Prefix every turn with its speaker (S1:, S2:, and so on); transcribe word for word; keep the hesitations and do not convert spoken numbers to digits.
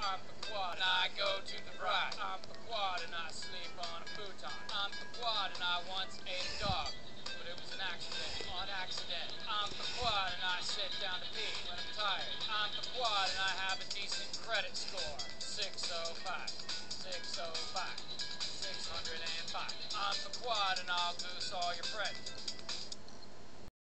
S1: I'm fuckwad and I go to the bride. I'm fuckwad and I sleep on a futon. I'm fuckwad and I once ate a dog, but it was an accident, on accident. I'm fuckwad and I sit down to pee when I'm tired. I'm fuckwad and I have a decent credit score. six oh five, six oh five, six hundred five. I'm fuckwad and I'll goose all your friends.